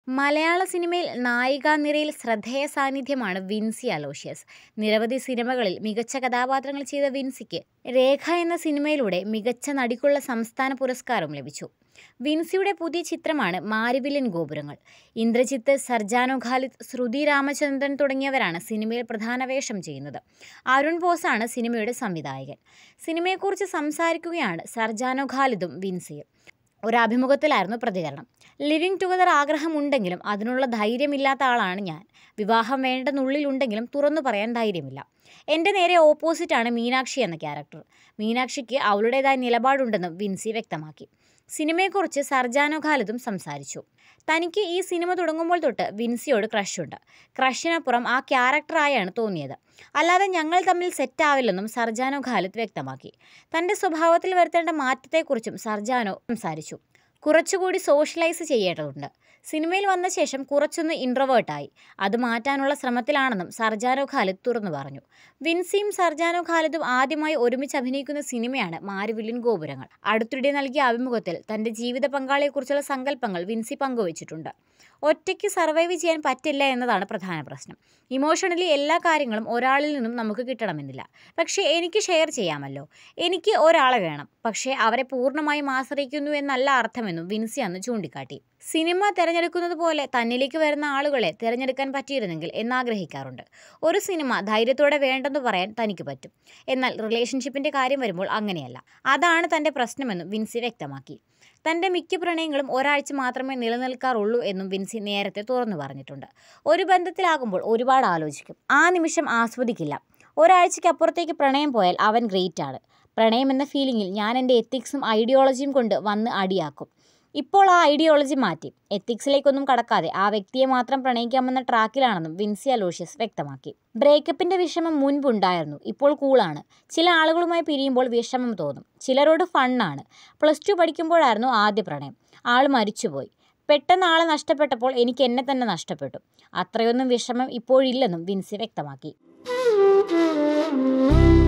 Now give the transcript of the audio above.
മലയാള സിനിമയിൽ നായികാനിരയിൽ ശ്രദ്ധേയ സാന്നിധ്യമാണ് വിൻസി അലോഷ്യസ്. നിരവധി സിനിമകളിൽ മികച്ച കഥാപാത്രങ്ങൾ ചെയ്ത വിൻസിക്ക് രേഖ എന്ന സിനിമയിലൂടെ മികച്ച നടിക്കുള്ള സംസ്ഥാന പുരസ്കാരവും ലഭിച്ചു. വിൻസിയുടെ പുതിയ ചിത്രമാണ് മാരിവില്ലൻ ഗോപുരങ്ങൾ. ഇന്ദ്രജിത്ത്, സർജാനോ ഖാലിദ്, ശ്രുതി രാമചന്ദ്രൻ തുടങ്ങിയവരാണ് സിനിമയിൽ പ്രധാന വേഷം ചെയ്യുന്നത്. അരുൺ ബോസാണ് സിനിമയുടെ സംവിധായകൻ. സിനിമയെക്കുറിച്ച് സംസാരിക്കുകയാണ് സർജാനോ ഖാലിദും വിൻസിയും. ഒരഭിമുഖത്തിലായിരുന്നു പ്രതികരണം. ലിവിങ് ടുഗദർ ആഗ്രഹമുണ്ടെങ്കിലും അതിനുള്ള ധൈര്യമില്ലാത്ത ആളാണ് ഞാൻ. വിവാഹം വേണ്ടെന്നുള്ളിലുണ്ടെങ്കിലും തുറന്നു പറയാൻ ധൈര്യമില്ല. എൻ്റെ നേരെ ഓപ്പോസിറ്റാണ് മീനാക്ഷി എന്ന ക്യാരക്ടർ. മീനാക്ഷിക്ക് അവളുടേതായ നിലപാടുണ്ടെന്നും വിൻസി വ്യക്തമാക്കി. സിനിമയെക്കുറിച്ച് സർജാനോ ഖാലിദും സംസാരിച്ചു. തനിക്ക് ഈ സിനിമ തുടങ്ങുമ്പോൾ തൊട്ട് വിൻസിയോട് ക്രഷുണ്ട്. ക്രഷിനപ്പുറം ആ ക്യാരക്ടറായാണ് തോന്നിയത്. അല്ലാതെ ഞങ്ങൾ തമ്മിൽ സെറ്റാവില്ലെന്നും സർജാനോ ഖാലിദ് വ്യക്തമാക്കി. തൻ്റെ സ്വഭാവത്തിൽ വരുത്തേണ്ട മാറ്റത്തെക്കുറിച്ചും സർജാനോ സംസാരിച്ചു. കുറച്ചുകൂടി സോഷ്യലൈസ് ചെയ്യേണ്ടതുണ്ട്. സിനിമയിൽ വന്ന ശേഷം കുറച്ചൊന്ന് ഇൻട്രോവേർട്ടായി. അത് മാറ്റാനുള്ള ശ്രമത്തിലാണെന്നും സർജാനോ ഖാലിദ് തുറന്നു പറഞ്ഞു. വിൻസിയും സർജാനോ ഖാലിദും ആദ്യമായി ഒരുമിച്ച് അഭിനയിക്കുന്ന സിനിമയാണ് മാരിവില്ലൻ ഗോപുരങ്ങൾ. അടുത്തിടെ നൽകിയ അഭിമുഖത്തിൽ തൻ്റെ ജീവിത പങ്കാളിയെക്കുറിച്ചുള്ള സങ്കല്പങ്ങൾ വിൻസി പങ്കുവച്ചിട്ടുണ്ട്. ഒറ്റയ്ക്ക് സർവൈവ് ചെയ്യാൻ പറ്റില്ല എന്നതാണ് പ്രധാന പ്രശ്നം. ഇമോഷണലി എല്ലാ കാര്യങ്ങളും ഒരാളിൽ നിന്നും നമുക്ക് കിട്ടണമെന്നില്ല. പക്ഷേ എനിക്ക് ഷെയർ ചെയ്യാമല്ലോ. എനിക്ക് ഒരാളെ വേണം, പക്ഷേ അവരെ പൂർണ്ണമായും ആശ്രയിക്കുന്നു എന്നല്ല അർത്ഥമെന്നും വിൻസി അന്ന് ചൂണ്ടിക്കാട്ടി. സിനിമ തിരഞ്ഞെടുക്കുന്നത് പോലെ തന്നിലേക്ക് വരുന്ന ആളുകളെ തിരഞ്ഞെടുക്കാൻ പറ്റിയിരുന്നെങ്കിൽ എന്നാഗ്രഹിക്കാറുണ്ട്. ഒരു സിനിമ ധൈര്യത്തോടെ വേണ്ടെന്ന് പറയാൻ തനിക്ക് പറ്റും. എന്നാൽ റിലേഷൻഷിപ്പിൻ്റെ കാര്യം വരുമ്പോൾ അങ്ങനെയല്ല. അതാണ് തൻ്റെ പ്രശ്നമെന്നും വിൻസി വ്യക്തമാക്കി. തൻ്റെ മിക്ക പ്രണയങ്ങളും ഒരാഴ്ച മാത്രമേ നിലനിൽക്കാറുള്ളൂ എന്നും വിൻസി നേരത്തെ തുറന്നു പറഞ്ഞിട്ടുണ്ട്. ഒരു ബന്ധത്തിലാകുമ്പോൾ ഒരുപാട് ആലോചിക്കും. ആ നിമിഷം ആസ്വദിക്കില്ല. ഒരാഴ്ചയ്ക്കപ്പുറത്തേക്ക് പ്രണയം പോയാൽ അവൻ ഗ്രേറ്റ് ആണ്. പ്രണയം എന്ന ഫീലിങ്ങിൽ ഞാൻ എൻ്റെ എത്തിക്സും ഐഡിയോളജിയും കൊണ്ട് വന്ന് അടിയാക്കും. ഇപ്പോൾ ആ ഐഡിയോളജി മാറ്റി എത്തിക്സിലേക്കൊന്നും കടക്കാതെ ആ വ്യക്തിയെ മാത്രം പ്രണയിക്കാമെന്ന ട്രാക്കിലാണെന്നും വിൻസി അലോഷ്യസ് വ്യക്തമാക്കി. ബ്രേക്കപ്പിൻ്റെ വിഷമം മുൻപുണ്ടായിരുന്നു, ഇപ്പോൾ കൂളാണ്. ചില ആളുകളുമായി പിരിയുമ്പോൾ വിഷമം തോന്നും. ചിലരോട് ഫണ്ണാണ്. +2 പഠിക്കുമ്പോഴായിരുന്നു ആദ്യ പ്രണയം. ആൾ മരിച്ചുപോയി. പെട്ടെന്ന് ആളെ നഷ്ടപ്പെട്ടപ്പോൾ എനിക്ക് എന്നെ തന്നെ നഷ്ടപ്പെട്ടു. അത്രയൊന്നും വിഷമം ഇപ്പോഴില്ലെന്നും വിൻസി വ്യക്തമാക്കി.